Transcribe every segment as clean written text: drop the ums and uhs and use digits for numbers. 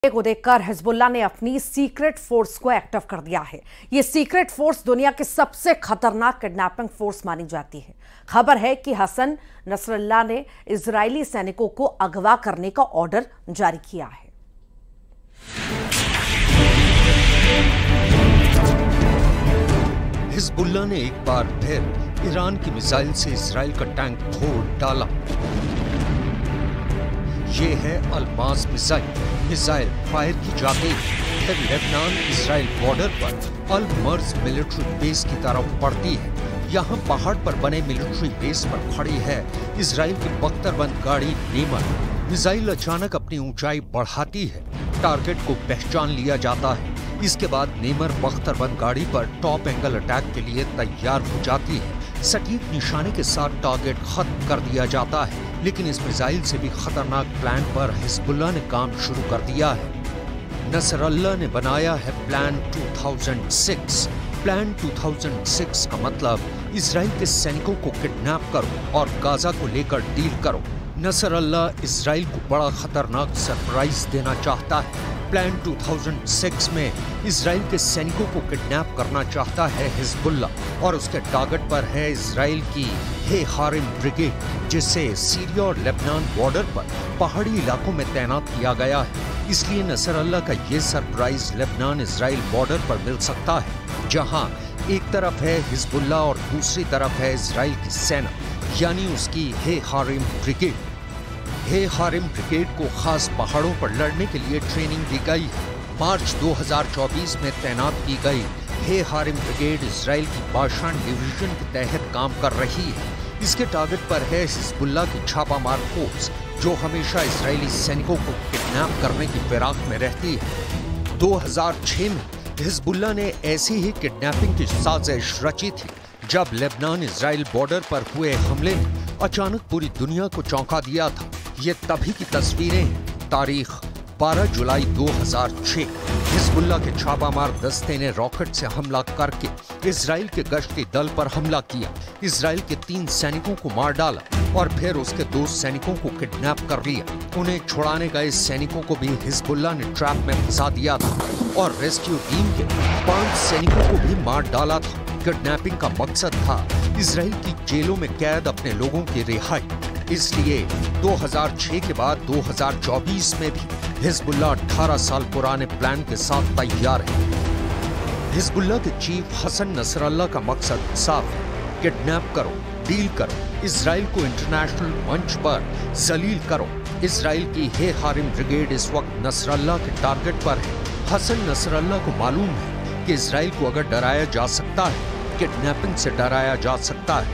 को देखकर हिजबुल्लाह ने अपनी सीक्रेट फोर्स को एक्टिव कर दिया है। ये सीक्रेट फोर्स दुनिया की सबसे खतरनाक किडनैपिंग फोर्स मानी जाती है। खबर है कि हसन नसरल्लाह ने इजरायली सैनिकों को अगवा करने का ऑर्डर जारी किया है। हिजबुल्लाह ने एक बार फिर ईरान की मिसाइल से इजराइल का टैंक फोड़ डाला। ये है अल्मास मिसाइल फायर की जाती है, फिर लेबनान इजराइल बॉर्डर पर अल मर्ज मिलिट्री बेस की तरफ बढ़ती है। यहाँ पहाड़ पर बने मिलिट्री बेस पर खड़ी है इजराइल की बख्तरबंद गाड़ी नेमर। मिसाइल अचानक अपनी ऊंचाई बढ़ाती है, टारगेट को पहचान लिया जाता है। इसके बाद नेमर बख्तरबंद गाड़ी पर टॉप एंगल अटैक के लिए तैयार हो जाती है। सटीक निशाने के साथ टारगेट खत्म कर दिया जाता है, लेकिन इस मिसाइल से भी खतरनाक प्लान पर हिजबुल्लाह ने काम शुरू कर दिया है। नसरल्लाह ने बनाया है प्लान 2006। प्लान 2006 का मतलब इजराइल के सैनिकों को किडनैप करो और गाजा को लेकर डील करो। नसरल्लाह इजराइल को बड़ा खतरनाक सरप्राइज देना चाहता है। प्लान 2006 में इजराइल के सैनिकों को किडनैप करना चाहता है हिजबुल्लाह और उसके टारगेट पर है इजराइल की हे हारिम ब्रिगेड, जिसे सीरिया और लेबनान बॉर्डर पर पहाड़ी इलाकों में तैनात किया गया है। इसलिए नसरल्लाह का ये सरप्राइज लेबनान इजराइल बॉर्डर पर मिल सकता है, जहां एक तरफ है हिजबुल्लाह और दूसरी तरफ है इजराइल की सेना, यानी उसकी हे हारिम ब्रिगेड। हे हारिम ब्रिगेड को खास पहाड़ों पर लड़ने के लिए ट्रेनिंग दी गई है। मार्च 2024 में तैनात की गई हे हारिम ब्रिगेड इजराइल की बाशान डिवीजन के तहत काम कर रही है। इसके टारगेट पर है हिजबुल्लाह की छापामार फोर्स, जो हमेशा इजरायली सैनिकों को किडनैप करने की फिराक में रहती है। 2006 में हिजबुल्लाह ने ऐसी ही किडनैपिंग की साजिश रची थी, जब लेबनान इजराइल बॉर्डर पर हुए हमले ने अचानक पूरी दुनिया को चौंका दिया था। ये तभी की तस्वीरें हैं। तारीख 12 जुलाई 2006। हिजबुल्लाह के छापामार दस्ते ने रॉकेट से हमला करके इजराइल के गश्ती दल पर हमला किया। इजराइल के 3 सैनिकों को मार डाला और फिर उसके 2 सैनिकों को किडनैप कर लिया। उन्हें छुड़ाने गए सैनिकों को भी हिजबुल्लाह ने ट्रैप में फंसा दिया था और रेस्क्यू टीम के 5 सैनिकों को भी मार डाला था। किडनैपिंग का मकसद था इजराइल की जेलों में कैद अपने लोगों की रिहाई। इसलिए 2006 के बाद 2024 में भी हिजबुल्लाह 18 साल पुराने प्लान के साथ तैयार है। हिजबुल्लाह के चीफ हसन नसरल्लाह का मकसद साफ है, किडनैप करो, डील करो, इजराइल को इंटरनेशनल मंच पर जलील करो। इजराइल की हे हारिम ब्रिगेड इस वक्त नसरल्लाह के टारगेट पर है। हसन नसरल्लाह को मालूम है कि इजराइल को अगर डराया जा सकता है, किडनैपिंग से डराया जा सकता है।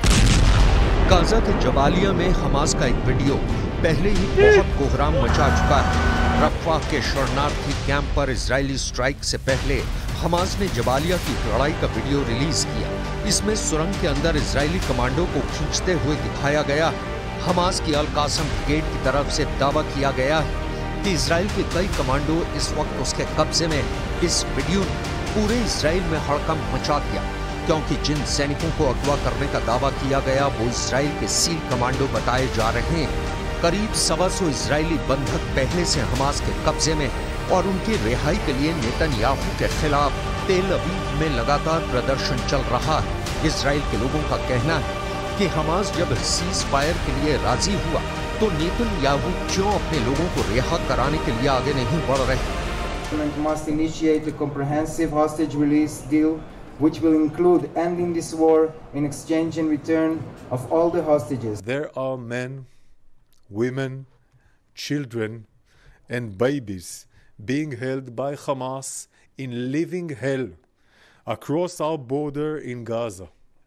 गाजा के जबालिया में हमास का एक वीडियो पहले ही बहुत कोहराम मचा चुका है। रफ़ा के शरणार्थी कैंप पर इजरायली स्ट्राइक से पहले हमास ने जबालिया की लड़ाई का वीडियो रिलीज किया। इसमें सुरंग के अंदर इजरायली कमांडो को खींचते हुए दिखाया गया है। हमास की अल कासम ब्रिगेड की तरफ से दावा किया गया है कि इजराइल के कई कमांडो इस वक्त उसके कब्जे में है। इस वीडियो ने पूरे इजराइल में हड़कंप मचा दिया, क्योंकि जिन सैनिकों को अगवा करने का दावा किया गया वो इजराइल के सील कमांडो बताए जा रहे हैं। करीब 125 इजरायली बंधक पहले से हमास के कब्जे में हैं और उनकी रिहाई के लिए नेतन्याहू के खिलाफ तेल अवीव में लगातार प्रदर्शन चल रहा है। इजराइल के लोगों का कहना है कि हमास जब सीज फायर के लिए राजी हुआ तो नेतन्याहू क्यों अपने लोगों को रिहा कराने के लिए आगे नहीं बढ़ रहे। Must initiate a comprehensive hostage release deal which will include ending this war in exchange and return of all the hostages. There are men, women, children and babies being held by Hamas in living hell across our border in Gaza.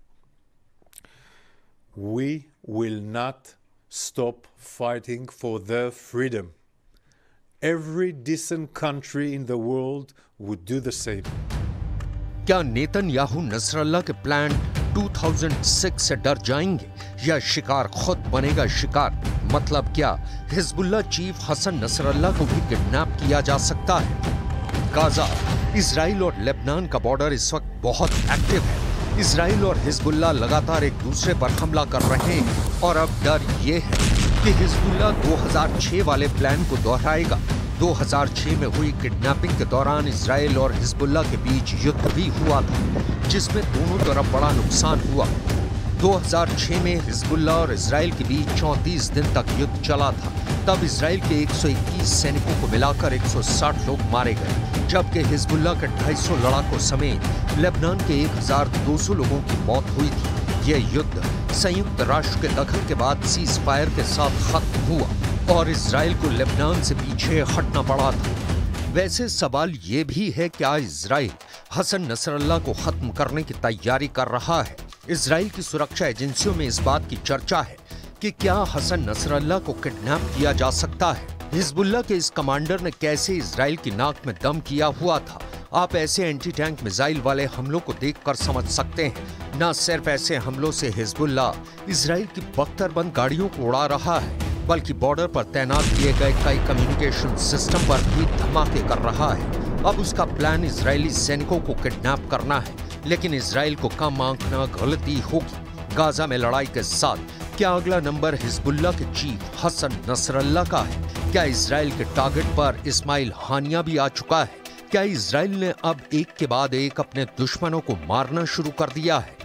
We will not stop fighting for their freedom. Every decent country in the world would do the same. क्या Netanyahu Nasrallah के plan 2006 से डर जाएंगे या शिकार खुद बनेगा शिकार? मतलब क्या हिजबुल्लाह चीफ हसन नसरल्लाह को भी किडनैप किया जा सकता है? गाजा, इजराइल और लेबनान का बॉर्डर इस वक्त बहुत एक्टिव है। इजराइल और हिजबुल्लाह लगातार एक दूसरे पर हमला कर रहे हैं और अब डर ये है कि हिजबुल्लाह 2006 वाले प्लान को दोहराएगा 2006 में हुई किडनैपिंग के दौरान इजराइल और हिजबुल्लाह के बीच युद्ध भी हुआ था, जिसमें दोनों तरफ बड़ा नुकसान हुआ। 2006 में हिजबुल्लाह और इजराइल के बीच 34 दिन तक युद्ध चला था। तब इजराइल के 121 सैनिकों को मिलाकर 160 लोग मारे गए, जबकि हिजबुल्लाह के 250 लड़ाकों समेत लेबनान के 1200 लोगों की मौत हुई थी। यह युद्ध संयुक्त राष्ट्र के दखल के बाद सीज फायर के साथ खत्म हुआ और इजराइल को लेबनान से पीछे हटना पड़ा था। वैसे सवाल ये भी है, क्या इजराइल हसन नसरल्लाह को खत्म करने की तैयारी कर रहा है? इजराइल की सुरक्षा एजेंसियों में इस बात की चर्चा है कि क्या हसन नसरल्लाह को किडनैप किया जा सकता है। हिजबुल्लाह के इस कमांडर ने कैसे इजराइल की नाक में दम किया हुआ था, आप ऐसे एंटी टैंक मिसाइल वाले हमलों को देखकर समझ सकते हैं। न सिर्फ ऐसे हमलों से हिजबुल्लाह इजराइल की बख्तरबंद गाड़ियों को उड़ा रहा है, बल्कि बॉर्डर पर तैनात किए गए कई कम्युनिकेशन सिस्टम पर भी धमाके कर रहा है। अब उसका प्लान इजरायली सैनिकों को किडनैप करना है, लेकिन इजराइल को कम आंकना गलती होगी। गाजा में लड़ाई के साथ क्या अगला नंबर हिजबुल्लाह के चीफ हसन नसरल्लाह का है? क्या इजराइल के टारगेट पर इस्माइल हानिया भी आ चुका है? क्या इजराइल ने अब एक के बाद एक अपने दुश्मनों को मारना शुरू कर दिया है?